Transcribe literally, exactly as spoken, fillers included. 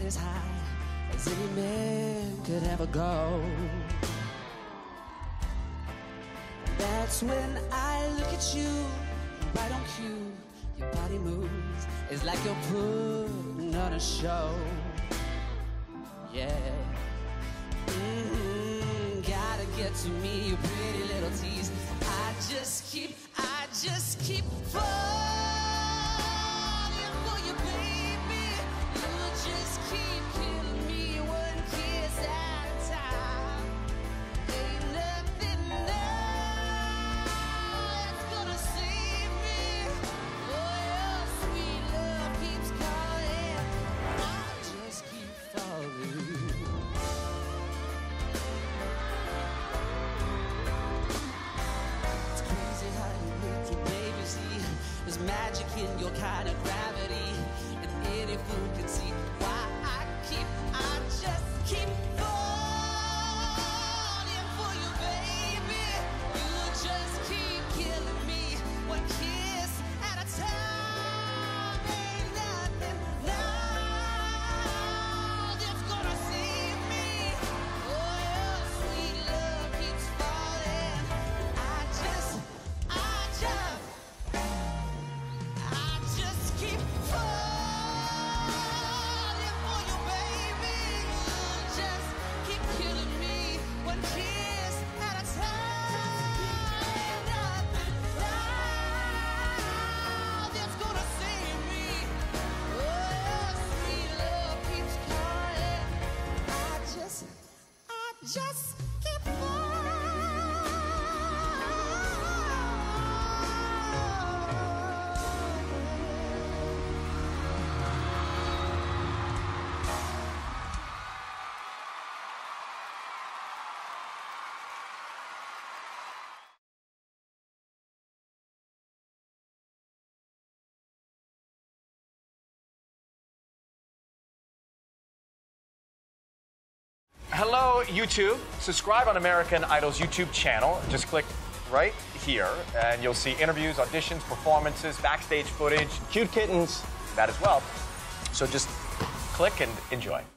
as high as any man could ever go. That's when I look at you, right on cue. Your body moves, it's like you're putting on a show. Yeah. Mm-hmm. Gotta get to me, you pretty little tease. I just keep, I just keep falling for you, baby. You just keep killing me one kiss at a time. Ain't nothing that's gonna save me. Oh, your sweet love keeps calling. I just keep falling. It's crazy how you make your baby see. There's magic in your kind of gravity, and any fool can see why I keep, I just keep falling for you, baby. You just keep killing me, one kiss at a time. Ain't nothing now that's gonna save me. Oh, your sweet love keeps falling. I just, I just, I just keep falling for you, baby. You just keep killing me, one kiss at a time. Ain't nothing now that's gonna save me. Oh, your sweet love keeps calling. I just, I just keep Hello, YouTube. Subscribe on American Idol's YouTube channel. Just click right here, and you'll see interviews, auditions, performances, backstage footage, Cute kittens. that as well. So just click and enjoy.